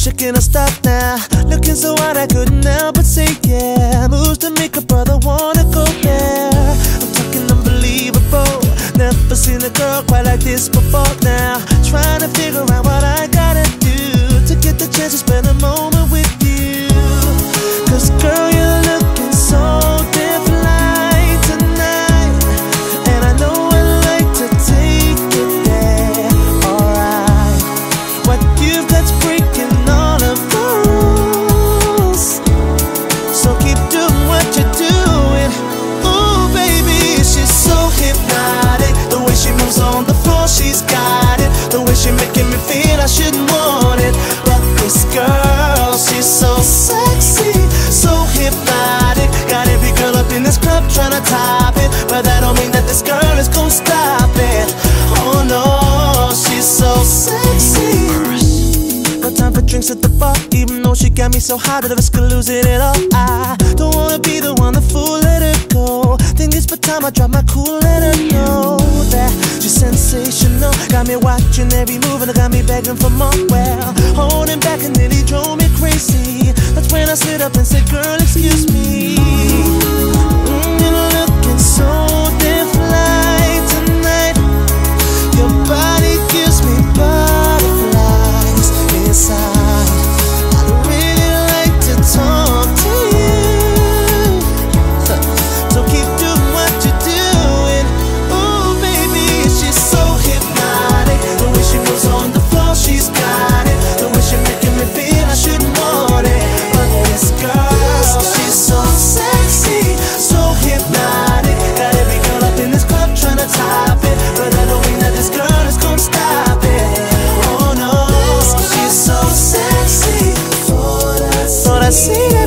shaking her stuff now, looking so hot I couldn't help but say yeah. Moves to make a brother wanna go there. I'm talking unbelievable, never seen a girl quite like this before now. Trying to figure out what I gotta do to get the chance to spend a moment with you. Cause girl, you're looking so different like tonight, and I know I'd like to take it there. Alright, what you've got's breaking all of the rules, so keep doing what you're doing. Ooh baby, she's so hypnotic. The way she moves on the floor, she's got it. The way she making me feel I shouldn't want it. But this girl, she's so sexy, so hypnotic. Got every girl up in this club trying to top it, but that don't mean that this girl is gonna stop it. Oh no, she's so sexy. No time for drinks at the bar, even though she got me so hot at the risk of losing it all. I don't wanna be the one to fool, let her go. Think it's for time I drop my cool, let her know that she's sensational. Got me watching every move and got me begging for more. Well, holding back and nearly drove me crazy. That's when I slid up and said, girl, excuse me. You're looking so different like tonight. Your body gives me butterflies inside. I'd really like to talk to you, so keep doing what you're doing. Ooh baby, she's so hypnotic. The way she moves on the floor, she's got it. The way she making me feel I shouldn't want it. But this girl, she's so sexy, so hypnotic. Got every girl up in this club trying to top it, but I don't mean that this girl is gonna stop it. Oh no, she's so sexy. Thought I see that.